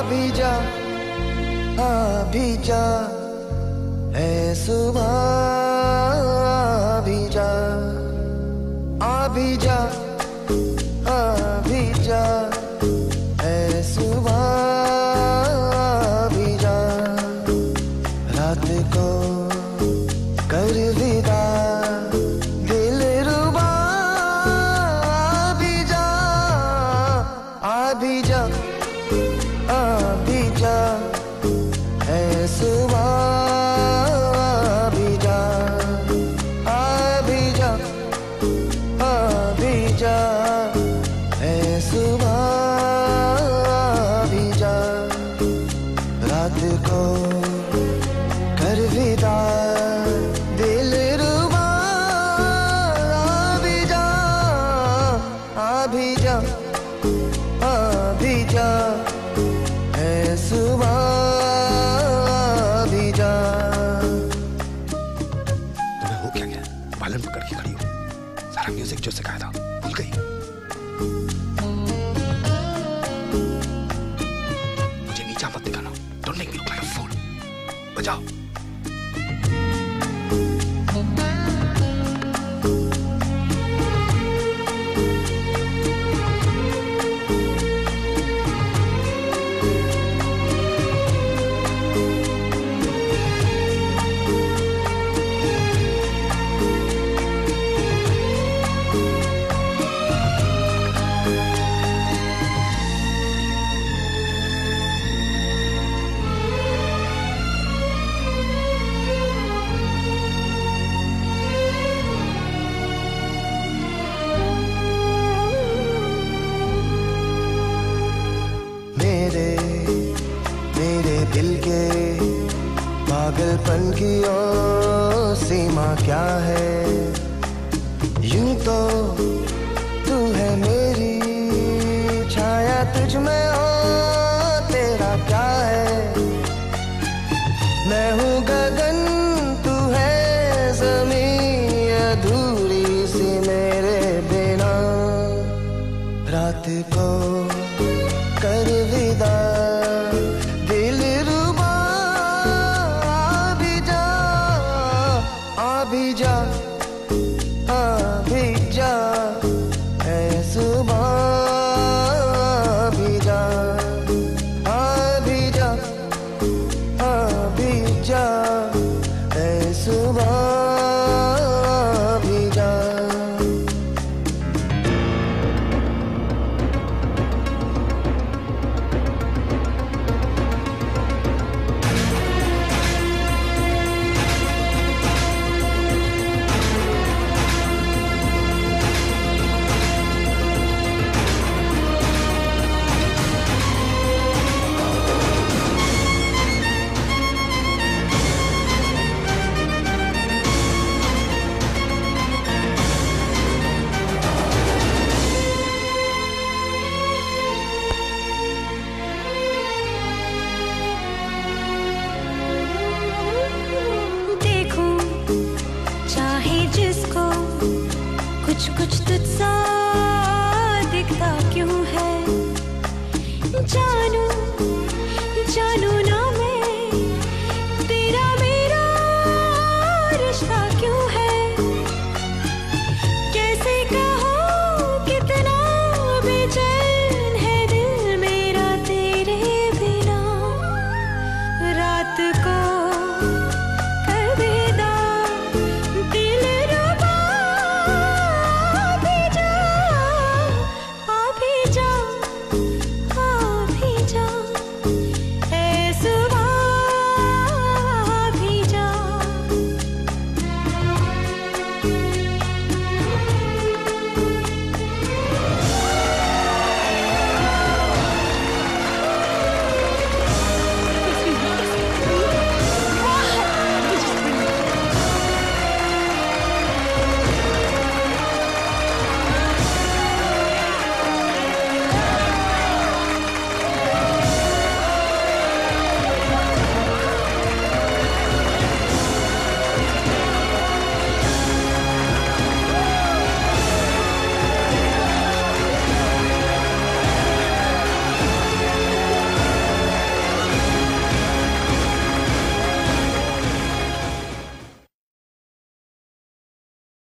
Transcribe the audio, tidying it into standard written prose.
भी जा, आ भी जा, है सुबह आ भी जा, आ भी जा, आ भी जा, है सुबह आ भी जा, रात को कर विदा दिल रुबा, आ भी जा, आ भी जा, आ भी जा, है सुबह आ भी जा, आ भी जा, आ भी जा, है सुबह आ भी जा, रात को कर विदा दिल रुबा, आ भी जा, आ भी जा, आ भी जा, है सुबह आ भी जा। तुम्हें हो क्या गया? बालन पकड़ के खड़ी हो, सारा म्यूजिक जो सिखाया था भूल गई? मुझे नीचा मत दिखाना, don't make me look like a fool. बजाओ। मेरे दिल के पागलपन की ओ सीमा क्या है, यूं तो तू है मेरी छाया, तुझ में ओ तेरा क्या है, मैं हूँ गगन तू है ज़मीं, अधूरी सी मेरे बिना, रात को कर विदा दिल रुबा, आ भी जा, आ भी जा, आ भी जा, है सुबह आ भी जा, आ भी जा, आ भी जा, है सुबह आ भी जा। जिसको कुछ कुछ तुझसा दिखता क्यों है, जानू जानू